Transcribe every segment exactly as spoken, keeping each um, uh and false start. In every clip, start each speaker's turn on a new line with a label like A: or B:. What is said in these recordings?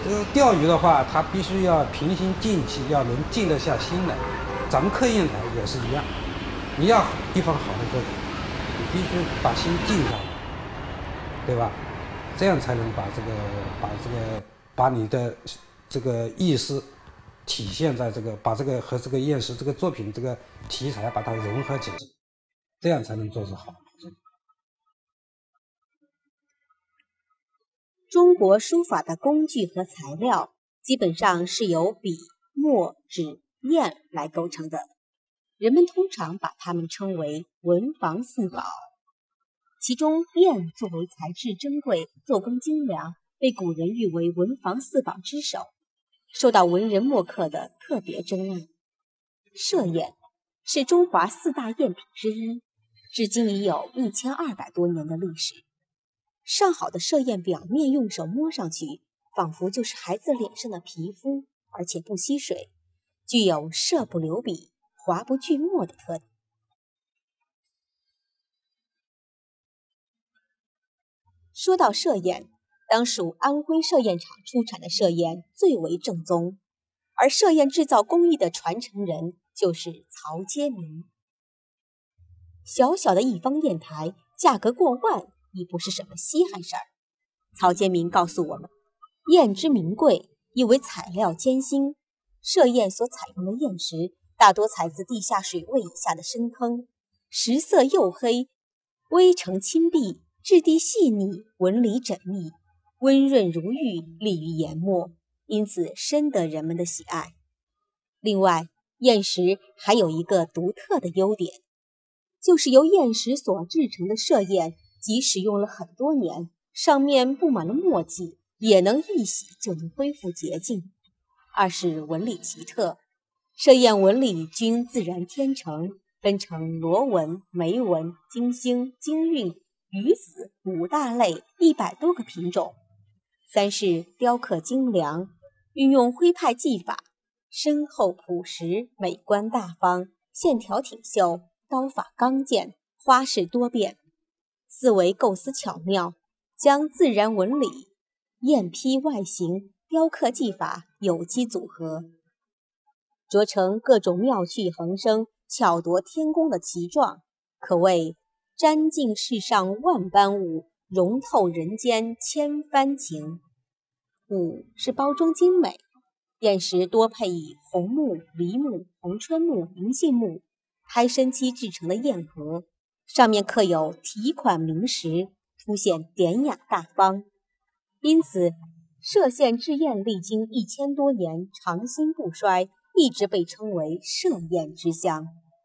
A: 这个钓鱼的话，它必须要平心静气，要能静得下心来。咱们刻砚台也是一样，你要一番好的作品，你必须把心静下来，对吧？这样才能把这个把这个把你的这个意思体现在这个把这个和这个砚石这个作品这个题材把它融合起来，这样才能做出好。
B: 中国书法的工具和材料基本上是由笔、墨、纸、砚来构成的，人们通常把它们称为文房四宝。其中砚作为材质珍贵、做工精良，被古人誉为文房四宝之首，受到文人墨客的特别珍爱。歙砚是中华四大砚品之一，至今已有一千二百多年的历史。上好的歙砚表面用手摸上去，仿佛就是孩子脸上的皮肤，而且不吸水，具有歙不留笔、滑不聚墨的特点。说到歙砚，当属安徽歙砚厂出产的歙砚最为正宗，而歙砚制造工艺的传承人就是曹阶民。小小的一方砚台，价格过万已不是什么稀罕事儿。曹阶民告诉我们，砚之名贵，因为材料艰辛。歙砚所采用的砚石大多采自地下水位以下的深坑，石色黝黑，微呈青碧，质地细腻，纹理缜密，温润如玉，利于研墨，因此深得人们的喜爱。另外，砚石还有一个独特的优点，就是由砚石所制成的歙砚，即使用了很多年，上面布满了墨迹，也能一洗就能恢复洁净。二是纹理奇特，歙砚纹理均自然天成，分成螺纹、眉纹、金星、金韵、鱼子五大类一百多个品种。三是雕刻精良，运用徽派技法，深厚朴实，美观大方，线条挺秀，刀法刚健，花式多变。四为构思巧妙，将自然纹理、砚批外形、雕刻技法有机组合，琢成各种妙趣横生、巧夺天工的奇状，可谓沾尽世上万般物，融透人间千番情。五是包装精美，砚石多配以红木、梨木、红春木、银杏木胎生漆制成的砚盒，上面刻有题款名实，凸显典雅大方。因此歙县制砚历经一千多年，长兴不衰，一直被称为歙砚之乡。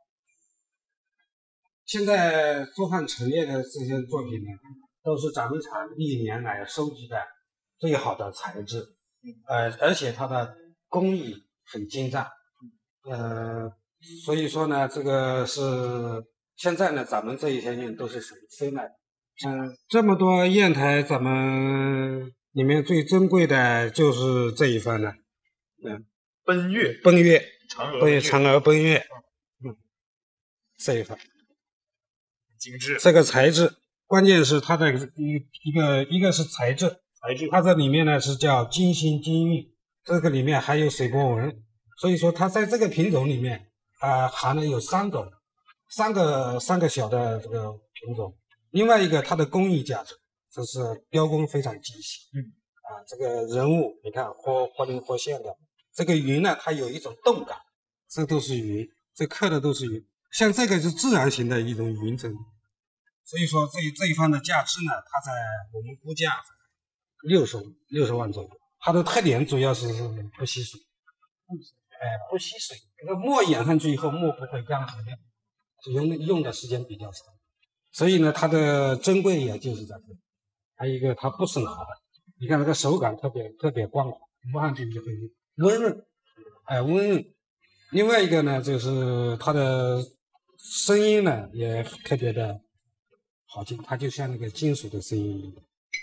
A: 现在做汉陈列的这些作品呢，都是咱们厂历年来收集的最好的材质，呃，而且它的工艺很精湛，呃，所以说呢，这个是现在呢，咱们这一些砚都是属于非卖的。嗯、呃，这么多砚台，咱们里面最珍贵的就是这一番了，嗯，
C: 奔月，
A: 奔月，
C: 嫦娥，
A: 奔嫦娥奔月，嗯，这一番
C: 精致。
A: 这个材质，关键是它的一一个一个是材质，
C: 材质，
A: 它这里面呢是叫金星金韵，这个里面还有水波纹，所以说它在这个品种里面啊、呃、含了有三种，三个三个小的这个品种。另外一个它的工艺价值，这是雕工非常精细，
C: 嗯
A: 啊，这个人物你看活活灵活现的，这个云呢它有一种动感，这都是云，这刻的都是云，像这个是自然型的一种云层，所以说这这一方的价值呢，它在我们估价六十六十万左右。它的特点主要是不吸水，哎，不吸水，这个墨染上去以后墨不会干涸掉，用用的时间比较长。所以呢，它的珍贵也就是在这里。还有一个，它不损耗的，你看这个手感特别特别光滑，摸上去就会温润，哎，温润。另外一个呢，就是它的声音呢也特别的好听，它就像那个金属的声音一样，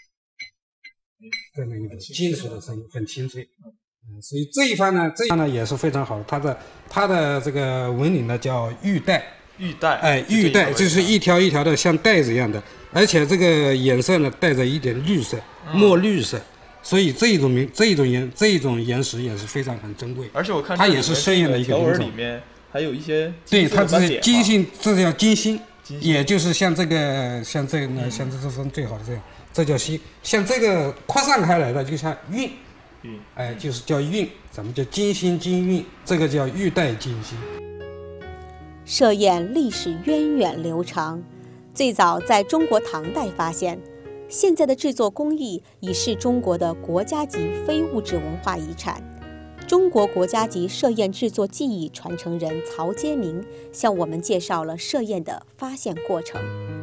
A: 这么一个金属的声音很清脆。嗯，所以这一番呢，这一番呢也是非常好的。它的它的这个纹理呢叫玉带。
C: 玉带，
A: 哎，玉带就是一条一条的像带子一样的，而且这个颜色呢带着一点绿色，墨绿色， 所以这一种名这一种岩这一种岩石也是非常很珍贵。
C: 而且我看
A: 它也是摄影的一个
C: 条
A: 品种。
C: 纹里面还有一些
A: 对，它这是金星，这叫金星，
C: 金星
A: 也就是像这个像这个呢，像这这是最好的这样，这叫星。像这个扩散开来的，就像晕，
C: 晕，
A: 哎，就是叫晕，咱们叫金星金晕，这个叫玉带金星。
B: 射焰历史源远流长，最早在中国唐代发现，现在的制作工艺已是中国的国家级非物质文化遗产。中国国家级射焰制作技艺传承人曹阶明向我们介绍了射焰的发现过程。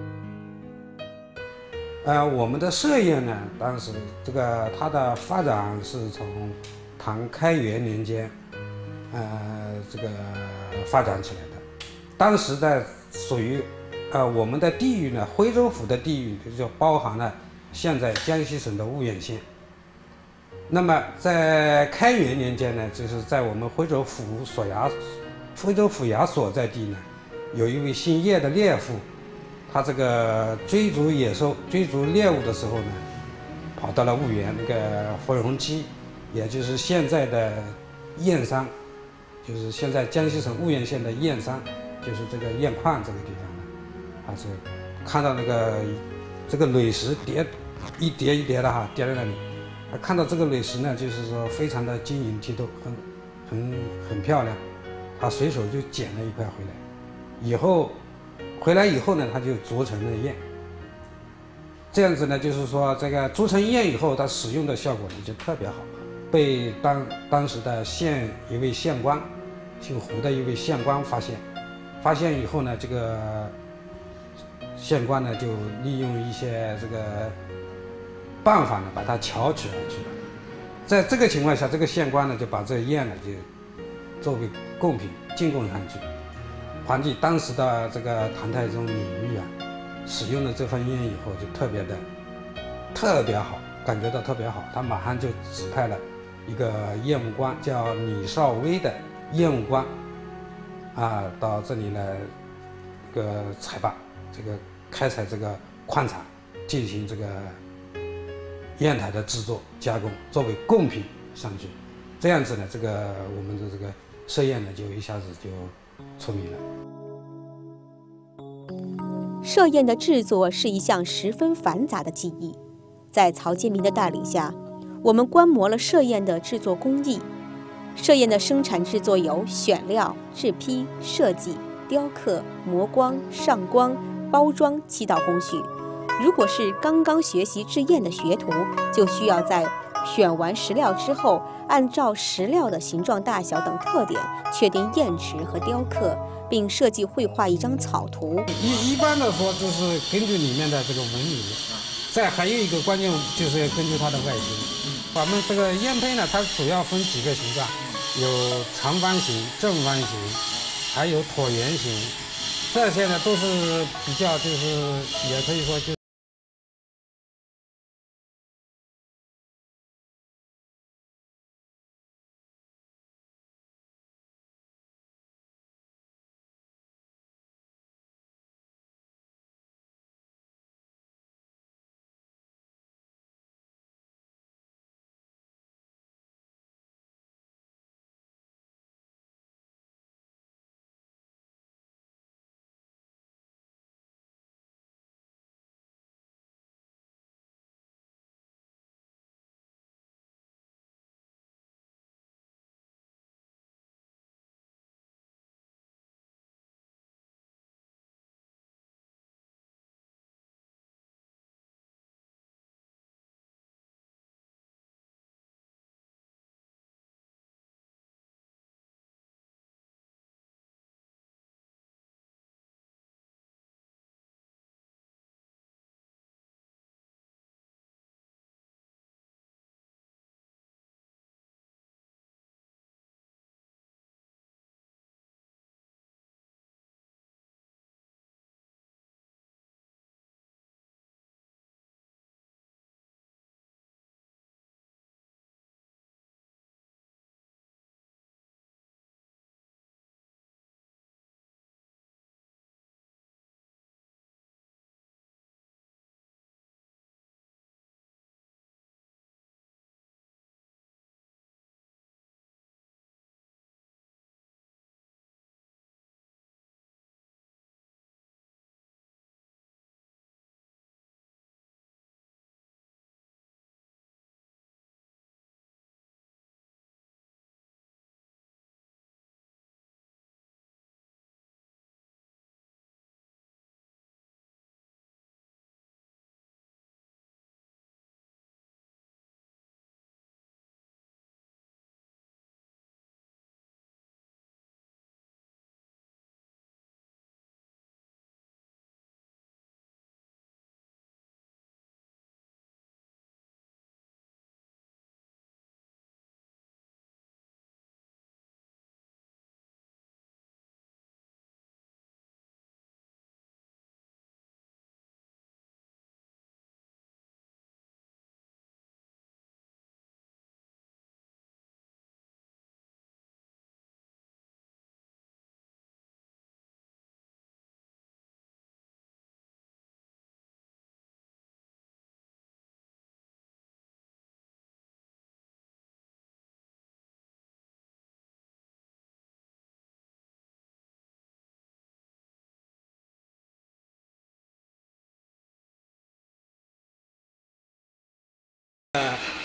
A: 呃，我们的射焰呢，当时这个它的发展是从唐开元年间，呃，这个发展起来的。当时在属于，呃，我们的地域呢，徽州府的地域就包含了现在江西省的婺源县。那么在开元年间呢，就是在我们徽州府所衙，徽州府衙所在地呢，有一位姓叶的猎户，他这个追逐野兽、追逐猎物的时候呢，跑到了婺源那个芙蓉矶，也就是现在的燕山，就是现在江西省婺源县的燕山。就是这个燕矿这个地方呢，还是看到那个这个垒石叠一叠一叠的哈，叠在那里。看到这个垒石呢，就是说非常的晶莹剔透，很很很漂亮。他随手就捡了一块回来，以后回来以后呢，他就琢成了砚。这样子呢，就是说这个琢成砚以后，它使用的效果呢就特别好，被当当时的县一位县官，姓胡的一位县官发现。发现以后呢，这个县官呢就利用一些这个办法呢，把它巧取而去了。在这个情况下，这个县官呢就把这砚呢就作为贡品进贡上去。皇帝当时的这个唐太宗李煜啊，使用了这份砚以后，就特别的特别好，感觉到特别好。他马上就指派了一个验物官，叫李少微的验物官。啊，到这里来，这个采拔，这个开采这个矿产，进行这个砚台的制作加工，作为贡品上去。这样子呢，这个我们的这个射焰呢，就一下子就出名了。
B: 射焰的制作是一项十分繁杂的技艺，在曹阶明的带领下，我们观摩了射焰的制作工艺。射焰的生产制作有选料、制坯、设计、雕刻、磨光、上光、包装七道工序。如果是刚刚学习制焰的学徒，就需要在选完石料之后，按照石料的形状、大小等特点，确定砚值和雕刻，并设计绘画一张草图。
A: 一一般的说，就是根据里面的这个纹理，再还有一个关键就是根据它的外形。我们这个砚胚呢，它主要分几个形状，有长方形、正方形，还有椭圆形，这些呢都是比较就是也可以说就。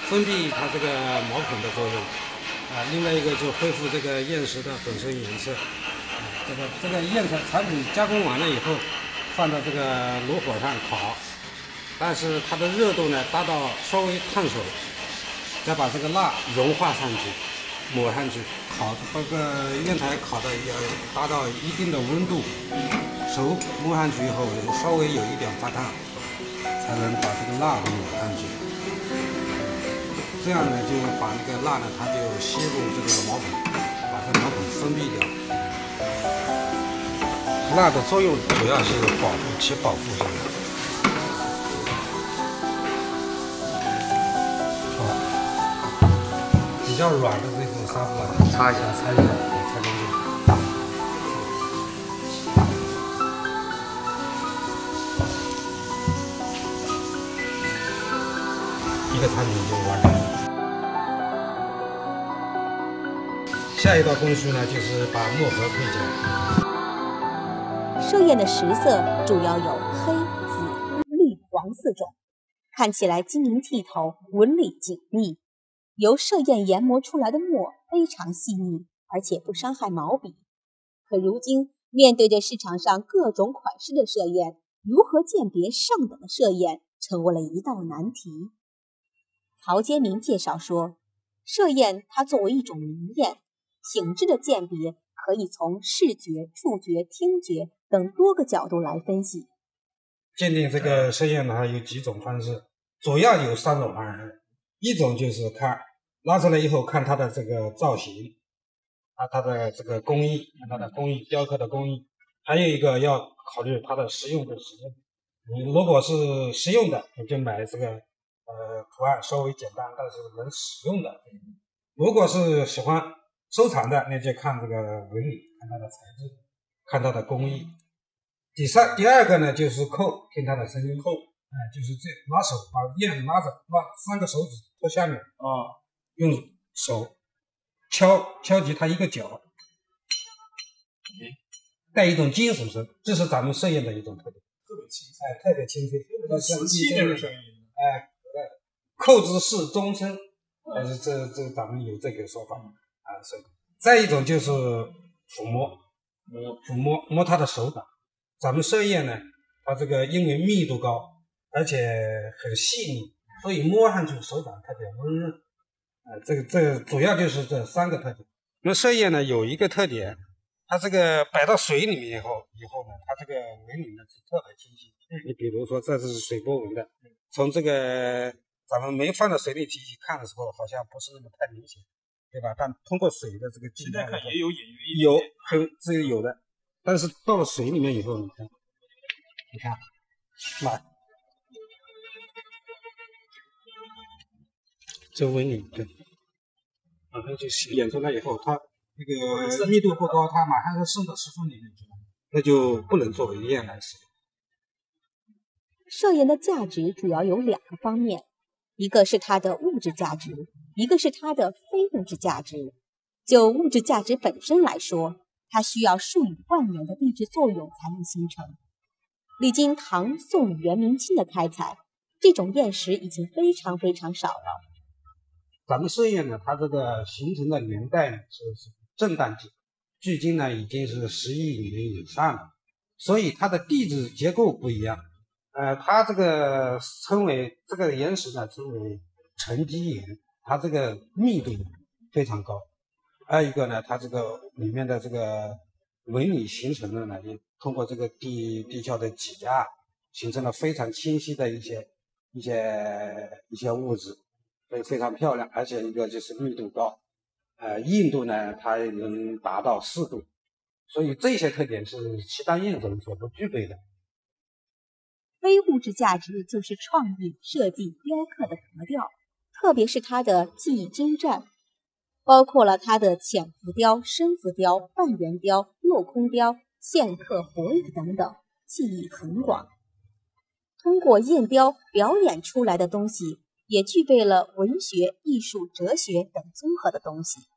A: 封闭它这个毛孔的作用，啊，另外一个就恢复这个砚石的本身颜色。啊，这个这个砚材产品加工完了以后，放到这个炉火上烤，但是它的热度呢达到稍微烫手，再把这个蜡融化上去，抹上去，烤这个砚台烤的要达到一定的温度，熟摸上去以后稍微有一点发烫，才能把这个蜡给抹上去。这样呢，就把那个蜡呢，它就吸入这个毛孔，把这个毛孔封闭掉。蜡的作用主要是保护，起保护作用。好，比较软的这种纱布啊，擦一下，擦一下，擦干净。一个产品就完成了。下一道工序呢，就是把墨盒配件。
B: 歙砚的石色主要有黑、紫、绿、黄四种，看起来晶莹剔透，纹理紧密。由歙砚研磨出来的墨非常细腻，而且不伤害毛笔。可如今面对着市场上各种款式的歙砚，如何鉴别上等的歙砚，成为了一道难题。曹阶明介绍说，歙砚它作为一种明砚，品质的鉴别可以从视觉、触觉、听觉等多个角度来分析。
A: 鉴定这个歙砚呢，有几种方式，主要有三种方式。一种就是看拉出来以后看它的这个造型，啊，它的这个工艺，看它的工艺，雕刻的工艺。还有一个要考虑它的实用不实用。你如果是实用的，你就买这个呃图案稍微简单但是能使用的。如果是喜欢收藏的，那就看这个纹理，看它的材质，看它的工艺。第三第二个呢，就是扣，听它的声音。扣，哎，就是这拿手把砚拿着，拿三个手指托下面啊，用手敲敲击它一个角，带一种金属声，这是咱们歙砚的一种特点。
C: 特别清
A: 哎，特别清脆，
C: 瓷器那个声音。
A: 哎，扣之是终身，但是这这咱们有这个说法啊。是。再一种就是抚摸，抚摸摸它的手感。咱们歙砚呢，它这个因为密度高，而且很细腻，所以摸上去手感特别温润。呃，这个这个主要就是这三个特点。那歙砚呢有一个特点，它这个摆到水里面以后，以后呢，它这个纹理呢是特别清晰。你比如说这是水波纹的，从这个咱们没放到水里去看的时候，好像不是那么太明显，对吧？但通过水的这个
C: 现在看也有隐约
A: 有很这个有的，但是到了水里面以后，你看，你看，那这纹理对，马上就演出来以后，它那个密度不高，它马上就渗到石缝里面去了，那就不能作为砚来使用。
B: 歙砚的价值主要有两个方面，一个是它的物质价值，一个是它的非物质价值。就物质价值本身来说，它需要数以万年的地质作用才能形成。历经唐、宋、元、明清的开采，这种砚石已经非常非常少了。
A: 咱们歙砚呢，它这个形成的年代呢是正淡季，距今呢已经是十亿年以上了，所以它的地质结构不一样。呃，它这个称为这个岩石呢称为沉积岩，它这个密度非常高。还有一个呢，它这个里面的这个纹理形成的呢，也通过这个地地壳的挤压，形成了非常清晰的一些一些一些物质，所以非常漂亮。而且一个就是密度高，呃，硬度呢它也能达到四度，所以这些特点是其他砚种所不具备的。
B: 非物质价值就是创意、设计、雕刻的格调，特别是它的技艺精湛，包括了它的浅浮雕、深浮雕、半圆雕、镂空雕、线刻、活艺等等，技艺很广。通过砚雕表演出来的东西，也具备了文学、艺术、哲学等综合的东西。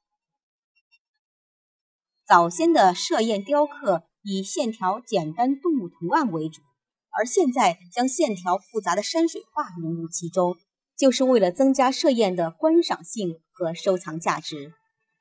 B: 早先的歙砚雕刻以线条简单动物图案为主，而现在将线条复杂的山水画融入其中， 就是为了增加设宴的观赏性和收藏价值。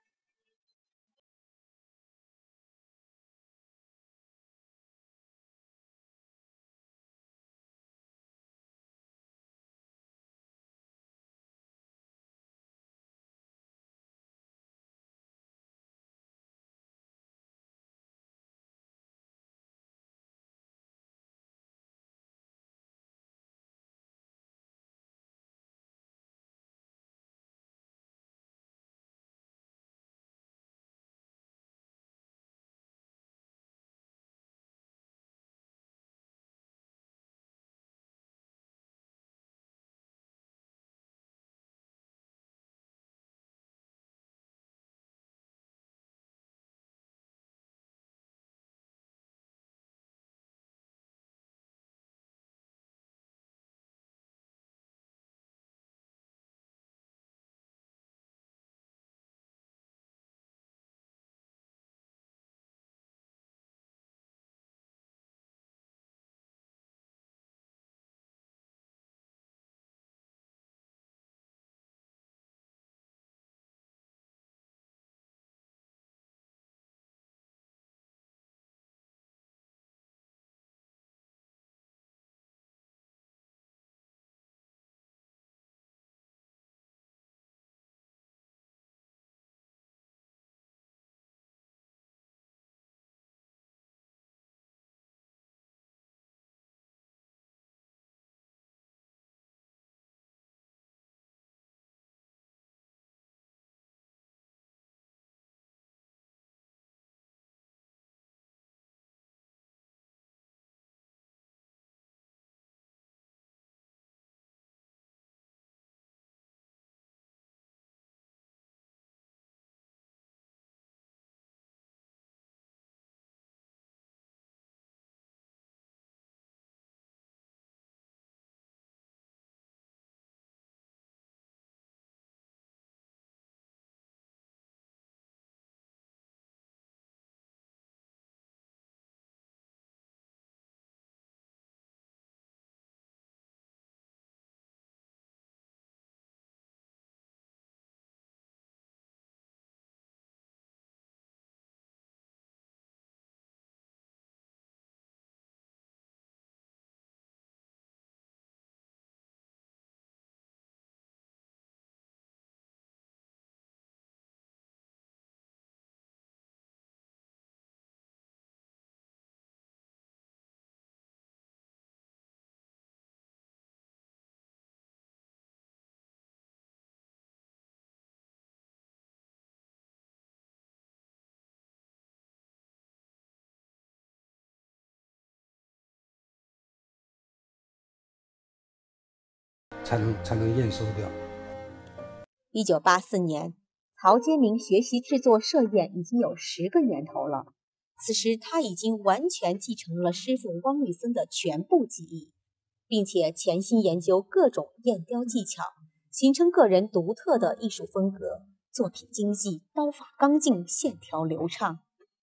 A: 才能才能验收掉。
B: 一九八四年，曹坚明学习制作设宴已经有十个年头了。此时他已经完全继承了师傅汪律森的全部技艺，并且潜心研究各种砚雕技巧，形成个人独特的艺术风格，作品精细，刀法刚劲，线条流畅。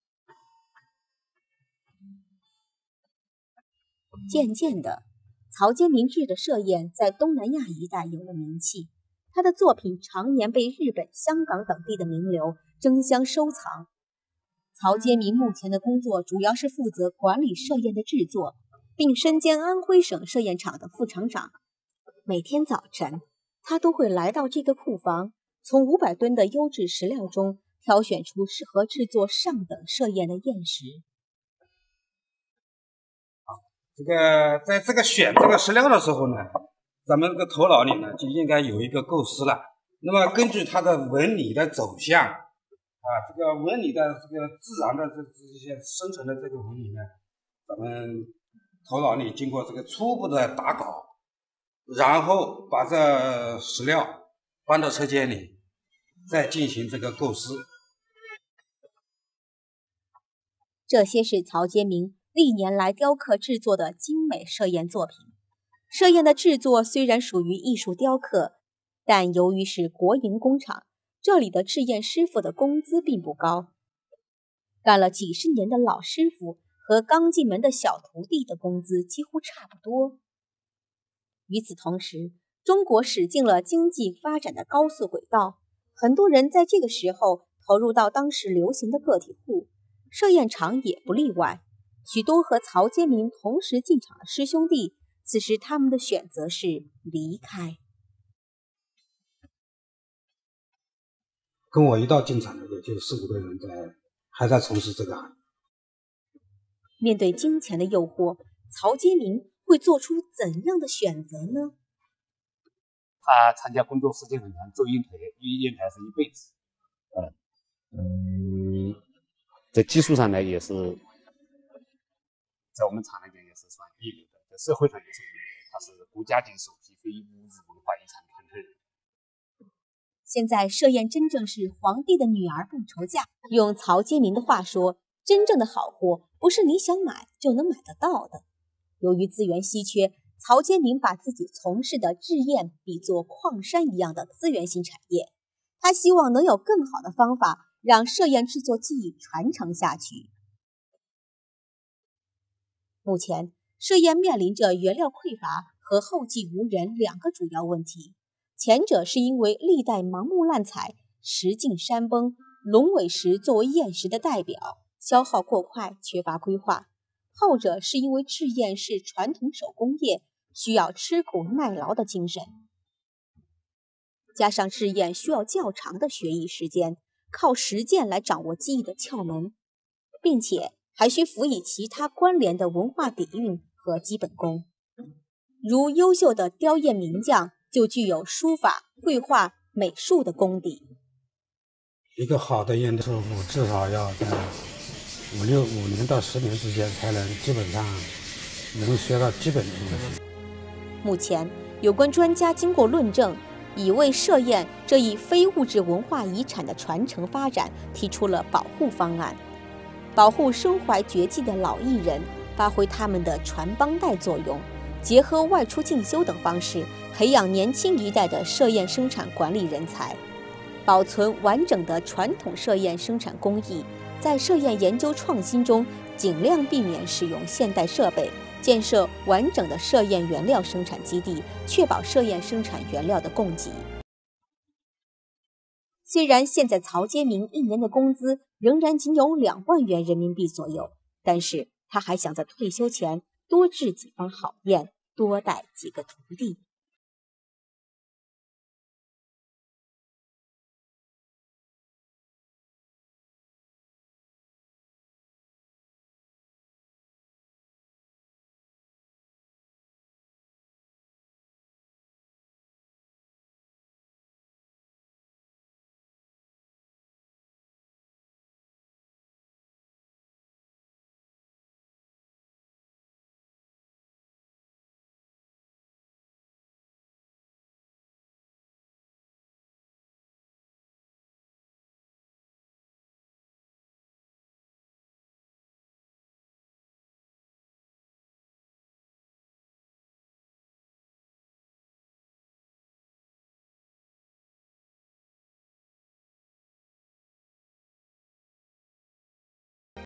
B: 渐渐的，曹坚明制的设宴在东南亚一带有了名气，他的作品常年被日本、香港等地的名流争相收藏。曹坚明目前的工作主要是负责管理设宴的制作，并身兼安徽省设宴厂的副厂长。每天早晨，他都会来到这个库房，从五百吨的优质石料中挑选出适合制作上等设宴的砚石。
A: 这个在这个选这个石料的时候呢，咱们这个头脑里呢就应该有一个构思了。那么根据它的纹理的走向啊，这个纹理的这个自然的这这些生成的这个纹理呢，咱们头脑里经过这个初步的打稿，然后把这石料搬到车间里，再进行这个构思。
B: 这些是曹坚明历年来雕刻制作的精美设宴作品。设宴的制作虽然属于艺术雕刻，但由于是国营工厂，这里的制宴师傅的工资并不高，干了几十年的老师傅和刚进门的小徒弟的工资几乎差不多。与此同时， 中国驶进了经济发展的高速轨道，很多人在这个时候投入到当时流行的个体户，设验厂也不例外。许多和曹坚民同时进场的师兄弟，此时他们的选择是离开。
A: 跟我一道进场的也就四五个人在还在从事这个行业。
B: 面对金钱的诱惑，曹坚民会做出怎样的选择呢？
D: 他参加工作时间很长，做烟台，因为烟台是一辈子。嗯，在技术上呢，也是在我们厂来讲也是算一流的，在社会上也是一流的。他是国家级首批非物质文化遗产传承人。
B: 现在设验真正是皇帝的女儿不愁嫁。用曹坚民的话说，真正的好货不是你想买就能买得到的。由于资源稀缺，曹坚民把自己从事的制验比作矿山一样的资源性产业，他希望能有更好的方法让设验制作技艺传承下去。目前，设验面临着原料匮乏和后继无人两个主要问题。前者是因为历代盲目滥采，石径山崩，龙尾石作为验石的代表，消耗过快，缺乏规划；后者是因为制验是传统手工业，需要吃苦耐劳的精神，加上制验需要较长的学艺时间，靠实践来掌握技艺的窍门，并且还需辅以其他关联的文化底蕴和基本功。如优秀的雕砚名匠就具有书法、绘画、美术的功底。
A: 一个好的验师傅至少要在五六五年到十年之间，才能基本上能学到基本的东西。
B: 目前，有关专家经过论证，已为设验这一非物质文化遗产的传承发展提出了保护方案，保护身怀绝技的老艺人，发挥他们的传帮带作用，结合外出进修等方式，培养年轻一代的设验生产管理人才，保存完整的传统设验生产工艺。在设验研究创新中，尽量避免使用现代设备，建设完整的设验原料生产基地，确保设验生产原料的供给。虽然现在曹坚民一年的工资仍然仅有两万元人民币左右，但是他还想在退休前多制几方好砚，多带几个徒弟，